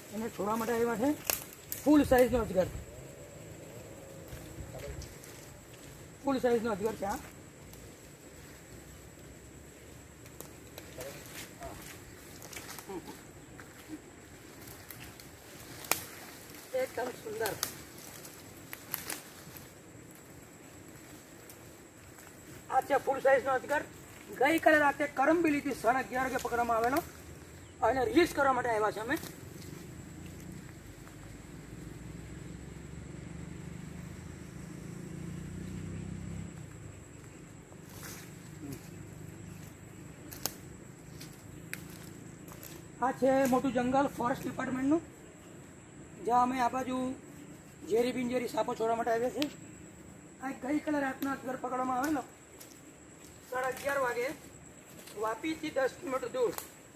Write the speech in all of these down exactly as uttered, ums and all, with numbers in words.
એને છોડવા માટે આવ્યા છે ફૂલ સાઇઝનો અજગર, ફૂલ સાઇઝનો અજગર છે આ। એકદમ સુંદર આ છે ફૂલ સાઇઝનો અજગર। ગઈકાલે રાતે કરમબીલીથી સાડા અગિયાર વાગે પકડવામાં આવેલો અને રિલીઝ કરવા માટે આવ્યા છે અમે। આ છે મોટું જંગલ ફોરેસ્ટ ડિપાર્ટમેન્ટનું, જ્યાં અમે આ બાજુ ઝેરી બિનઝેરી સાપો છોડવા માટે આવ્યા છે। આ ગઈકાલે રાતના અજગર પકડવામાં આવેલો સાડા અગિયાર વાગે વાપીથી દસ કિલોમીટર દૂર।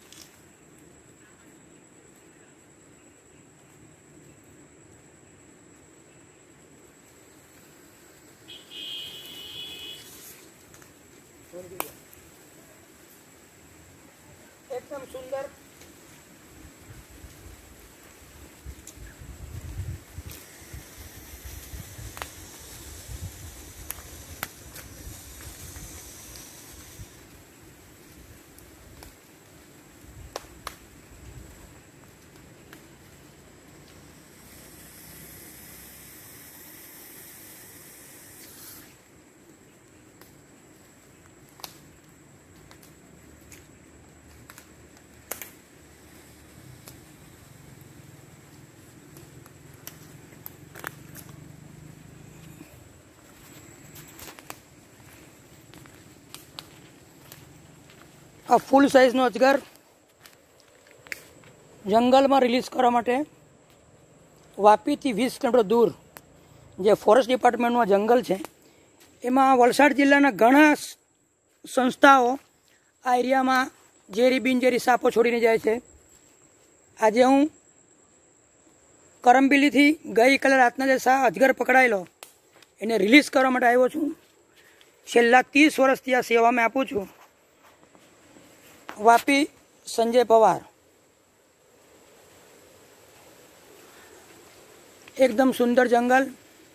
एकदम सुंदर आ फूल साइज नो अजगर जंगल में रिलीज करवा माटे वापी थी वीस किलोमीटर दूर जे फॉरेस्ट डिपार्टमेंट में जंगल है एमां वलसाड जिल्लाना घणा संस्थाओं आ एरिया में झेरी बिनझेरी सापो छोड़ीने जाय छे। आज हूँ करमबीली थी गई काले रातना जे सा अजगर पकड़ायेलो एने रिलीज करवा माटे आव्यो छुं। छेल्ला तीस वर्षथी आ सेवा में आपूं छुं। वापी संजय पवार। एकदम सुंदर जंगल।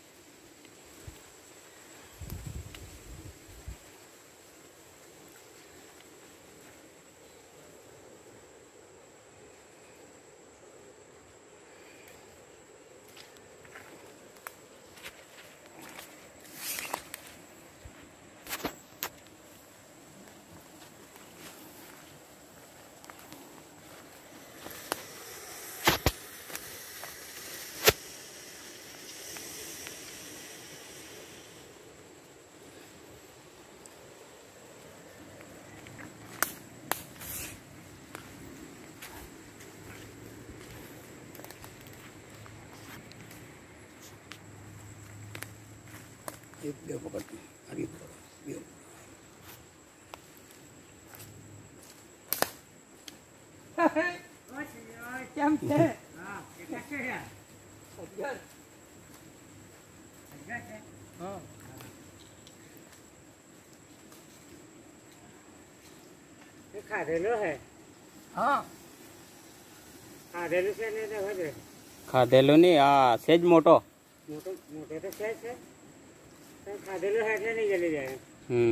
एक બે પકડતી આવી બે કેમ છે? હા કેટલા છે યાર? અગિયાર અગિયાર છે। હા એ ખાધેલો હે? હા ખાધેલું છે ને તો હવે ખાધેલો નહીં, આ સેજ મોટો મોટો મોટો તો છે છે ખાધેલો है એટલે નહીં જલી જાય। હમ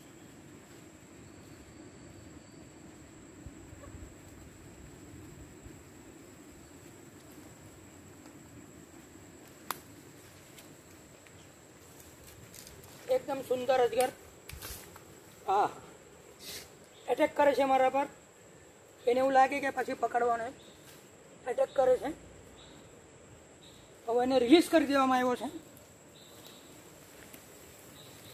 एकदम सुंदर अजगर हाँ एटेक करे छे मारा पर एने एवुं लागे के पछी पकड़वाने एटेक करे छे। हवे एने रिलीज करी देवामां आव्यो छे।